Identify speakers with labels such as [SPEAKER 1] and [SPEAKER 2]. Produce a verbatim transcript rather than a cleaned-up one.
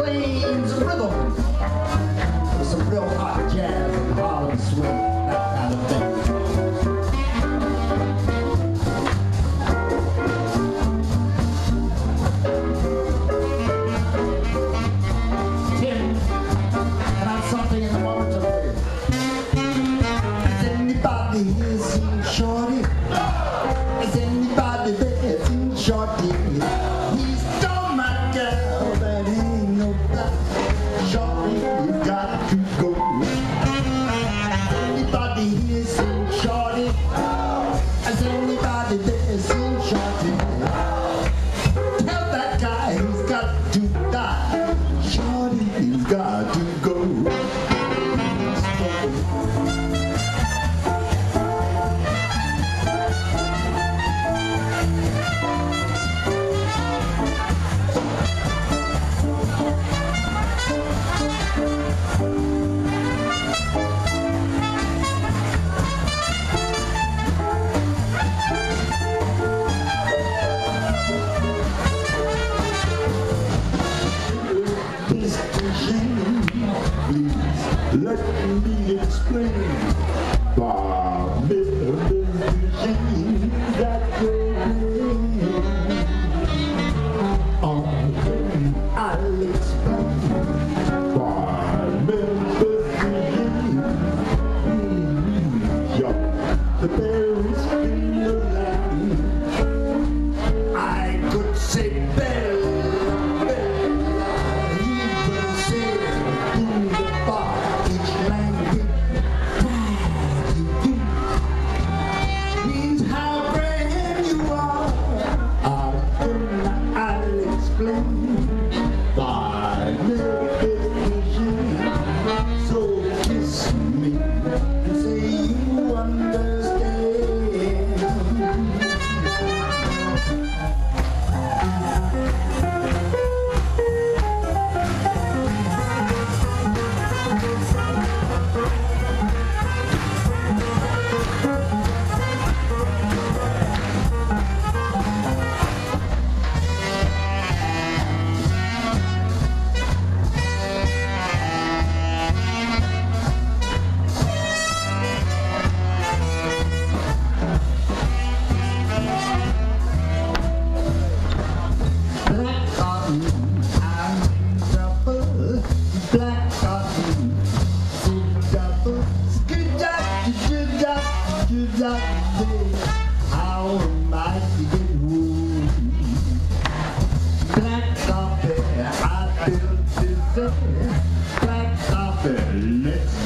[SPEAKER 1] plains rhythm. With some real hot jazz and Harlem swing, that kind of thing. Something in the moment of it. Has anybody here seen Shorty? Has anybody there seen Shorty? He stole my girl, that ain't no lie. Shorty, you got to go. Anybody here seen Shorty? Has anybody there seen Shorty? Tell that guy he's got to die. Shorty, he's got to go. Let me explain, Bob, Mister Machine, that you're oh, I'll explain, Bob, Mister Machine, the berries in the land. I could say bell, bell, even say in the bar. How am I to get wool? Black coffee, I feel dizzy. Black coffee, let's